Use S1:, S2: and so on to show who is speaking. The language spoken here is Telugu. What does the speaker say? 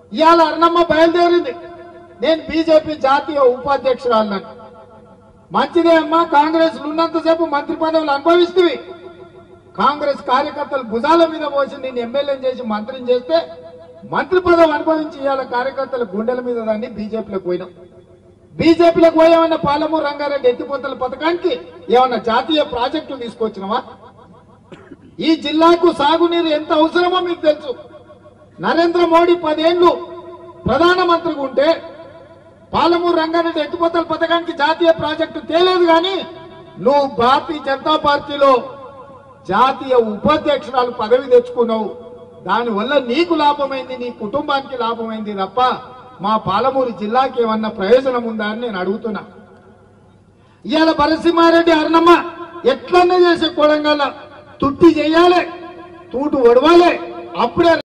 S1: ఇవాళ అరుణమ్మ బయలుదేరింది, నేను బీజేపీ జాతీయ ఉపాధ్యక్షురాలను. మంచిదే అమ్మా, కాంగ్రెస్ ఉన్నంతసేపు మంత్రి పదవులు అనుభవిస్తుంది. కాంగ్రెస్ కార్యకర్తలు భుజాల మీద పోసి నేను ఎమ్మెల్యేని చేసి మంత్రిని చేస్తే మంత్రి పదవి అనుభవించి ఇవాళ కార్యకర్తల గుండెల మీద దాన్ని బీజేపీలోకి పోయినాం. బీజేపీలోకి పోయామన్న పాలమూరు రంగారెడ్డి ఎత్తిపోతల పథకానికి ఏమన్నా జాతీయ ప్రాజెక్టులు తీసుకొచ్చినావా? ఈ జిల్లాకు సాగునీరు ఎంత అవసరమో మీకు తెలుసు. నరేంద్ర మోడీ 10 ఏళ్లు ప్రధానమంత్రిగా ఉంటే పాలమూరు రంగారెడ్డి ఎత్తిపోతల పథకానికి జాతీయ ప్రాజెక్టు తేలేదు. కానీ నువ్వు భారతీయ జనతా పార్టీలో జాతీయ ఉపాధ్యక్షురాలు పదవి తెచ్చుకున్నావు. దానివల్ల నీకు లాభమైంది, నీ కుటుంబానికి లాభమైంది తప్ప మా పాలమూరు జిల్లాకి ఏమన్నా ప్రయోజనం ఉందా అని నేను అడుగుతున్నా. ఇవాళ భరసింహారెడ్డి అరుణమ్మ ఎట్లన్నా చేసే కొడంగల్ తుట్టి చేయాలి, తూటు ఒడవాలి, అప్పుడే